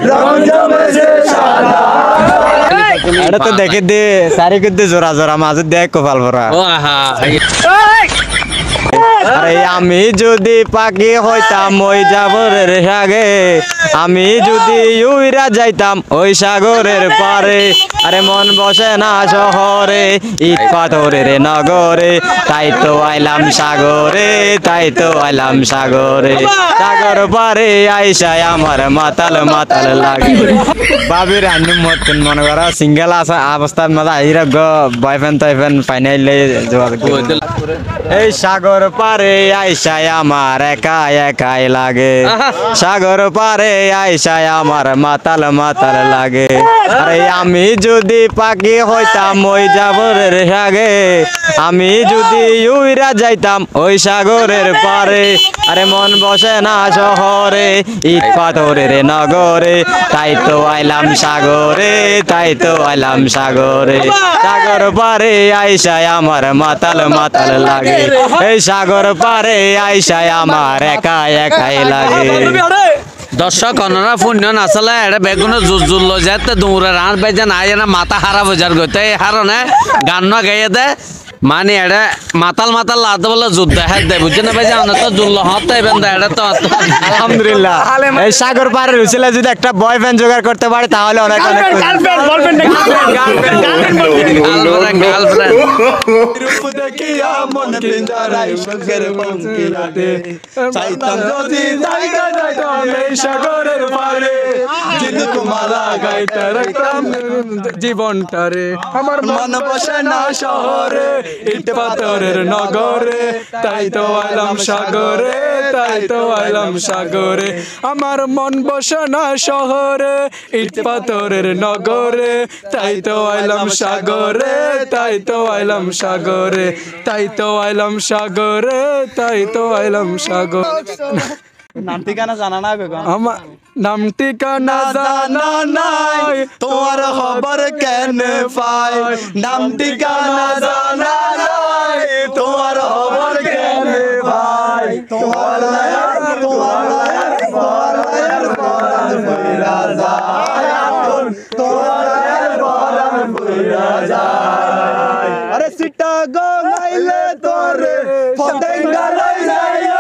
রং জমেছে সাদা এটা তো দেখে দে সারি করতে জোড়া জোড়া মাঝে দেখ কপাল ভরা আরে আমি যদি পাখি হইতাম ওই সাগরের সাগে আমি যদি উইরা যাইতাম ওই সাগরের পারে আরে মন বসে না শহরে ইট পাথরের নগরে তাই তো আইলাম সাগরে তাই তো আইলাম সাগরে সাগর পারে আইসায় আমার মাতাল মাতাল লাগে বাবির আন্নু মতন মনে করা সিঙ্গেল আসা অবস্থার মধ্যে আইরা গো বয়ফ্রেন্ড টয়ফ্রেন্ড ফাইনালে যোগাযোগ এই সাগর পারে আইসায় আমার একা একাই লাগে সাগর পারে আইসায় আমার মাতাল মাতাল লাগে আরে আমি যদি পাখি হইতাম ওই সাগরের সাগে আমি যদি উইরা যাইতাম ওই সাগরের পারে আরে মন বসে না শহরে ইট পাথরের নগরে তাই তো আইলাম সাগরে তাই তো আইলাম সাগরে সাগর পারে আইসায় আমার মাতাল মাতাল লাগে এই সাগর পারে আইসায় আমার একা একাই লাগে দর্শক অনারা পুণ্য নাচলে এটা বেগুনে জুল যেতে দৌড়ে রান বেজে না না মাথা হারা বোঝার গতে এই হারনে গান না গাইয়ে দে মানে এটা মাতাল মাতাল লাতে বলে যুদ্ধ হ্যাঁ দেয় বুঝছে না ভাই আমরা তো জুল্ল হতে এটা তো আলহামদুলিল্লাহ এই সাগর পারে রুসিলে যদি একটা বয়ফ্রেন্ড জোগাড় করতে পারে তাহলে অনেক অনেক জীবনটারে আমার মন বসে না শহরে ইট পাথরের নগরে তাই তো আইলাম সাগরে তাই তো আইলাম সাগরে আমার মন বসে না শহরে ইট পাথরের নগরে তাই তো আইলাম সাগরে তাই তো আইলাম সাগরে তাই তো আইলাম সাগরে তাই তো আইলাম সাগর নাম ঠিকানা জানা না আমার নাম ঠিকানা জানা নাই তোমার খবর কেন পাই নাম ঠিকানা জানা নাই তোমার খবর কেন পাই তোমার আরে সিটা গো গাইলে তোরে ফতেঙ্গা লই যাইও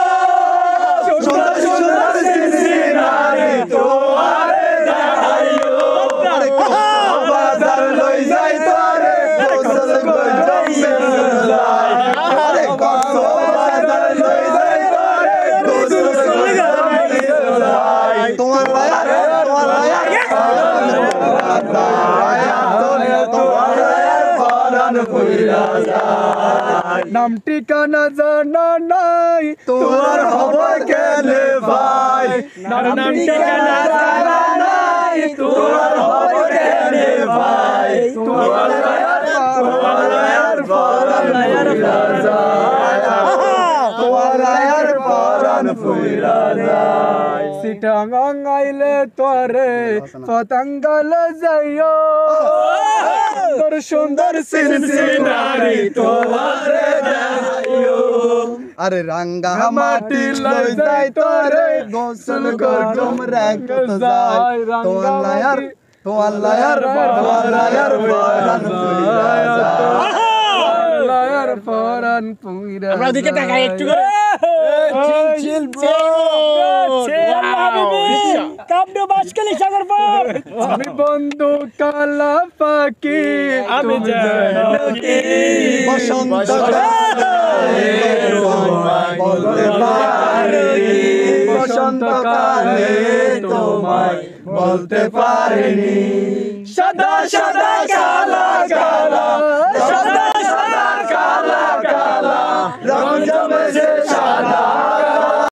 নাম ঠিকানা জানা নাই তোমার খবর কেন ভাই নাম ঠিকানা জানা নাই তোমার খবর কেন ভাই তোমার সিটাঙ্গং আইলে তোরে পতঙ্গল যাইও তোর সুন্দর সিনসিনারি তোমারে দেখাইও আরে রাঙ্গা মাটি লই যাই তোরে গোসল করগম রাখত যাই তোমার লায়ার ফরান পুইরা আমরা দিকে তাকাই একটু করে চিল কামডো বাসকালি সাগর পার আমি বন্ধু কালা পাখি আমি জানি বসন্ত কালে বলতে পারি বসন্ত কালে তোমায় বলতে পারিনি সদা সদা